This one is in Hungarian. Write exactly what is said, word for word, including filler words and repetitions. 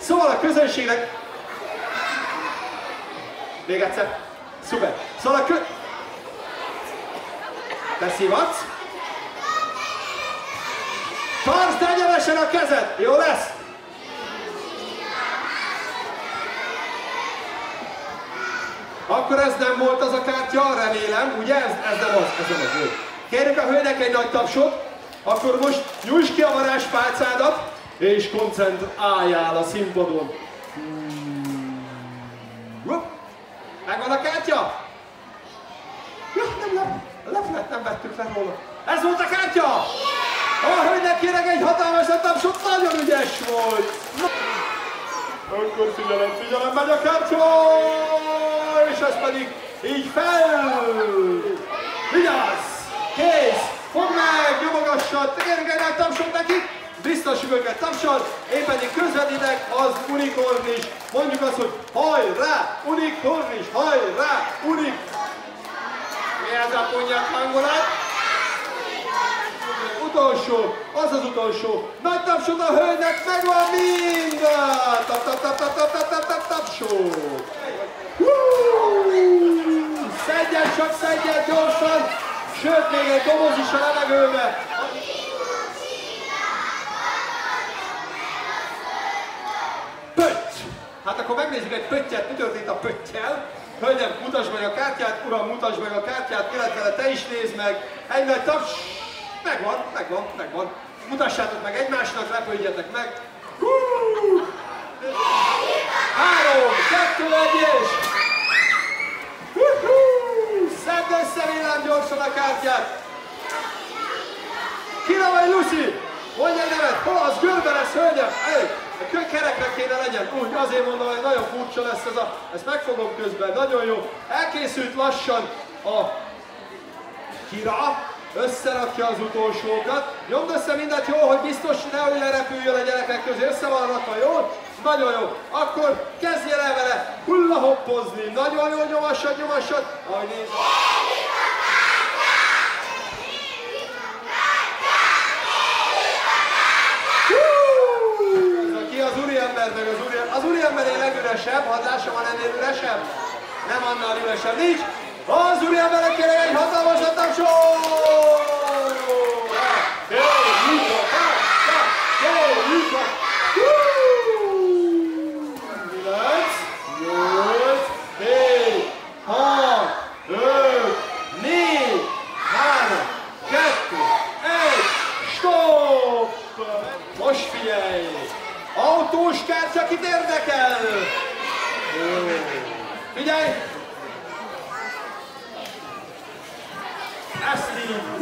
Szóval a közönségnek... Még egyszer. Szuper. Szóval a kö... Te szivatsz? Tartsd egyenesen a kezed! Jó lesz? Akkor ez nem volt az a kártya, remélem, ugye? Ez, ez nem az, ez nem az. Jó. Kérjük a hölgynek egy nagy tapsot, akkor most nyújtsd ki a varázspálcádat, és koncentráljál a színpadon. Megvan a kártya? Ja, nem lep, leplet nem vettük le róla. Ez volt a kártya? A hölgynek kérek egy hatalmas tapsot, nagyon ügyes volt. Akkor figyelem, figyelem, megy a kártya! És ez pedig így fel! Vigyázz! Kész! Fogd meg! Nyomogassad! Kérünk egy nagy tapsot neki! Biztosjuk őket tapsal, én pedig közvetítek az unikornis. Mondjuk azt, hogy hajrá! Unikornis! Hajrá! Unik... Mi ez a konyak hangulat? Utolsó! Az az utolsó! Nagy tapsot a hölgynek, megvan minden! Tap tap tap tap tap tap tap tap tapsot! Szedjen csak, szedjen gyorsan! Sőt, még egy doboz is a levegőbe! Pötty! Hát akkor megnézzük egy pöttyet, mi történt a pöttyel. Hölgyem, mutasd meg a kártyát, uram, mutasd meg a kártyát, illetve te is nézd meg. Egy nagy taps. Megvan, megvan, megvan. Mutassátok meg egymásnak, lepődjetek meg. Hú! Három, kettő, egy és... Szedd össze villám gyorsan a kártyát! Kira vagy Lucy? Mondj egy nevet! Hol az? Görbe lesz, hölgyem! Elég! A kerekre kéne legyen. Úgy, azért mondom, hogy nagyon furcsa lesz ez a... Ezt megfogom közben, nagyon jó. Elkészült lassan a Kira. Összerakja az utolsókat. Nyomd össze mindent jó, hogy biztos nehogy lerepüljön a gyerekek közé. Össze van rakva, jó? Nagyon jó. Akkor kezdjél el vele hullahoppozni. Nagyon jó, nyomassad, nyomassad. Ahogy nézd. Ki az úriember meg az úriember. Az úriemberé legüresebb, hadd lássam, van ennél üresebb? Nem annál üresebb. Nincs. Az úriemberek kérek egy hatalmasat tapsot! Kérjük a kártyát! Kérjük a... kilenc, nyolc, hét, hat, öt, négy, három, kettő, egy, stop! Most figyelj! Autós kártya, kit érdekel? Figyelj! Ezt így!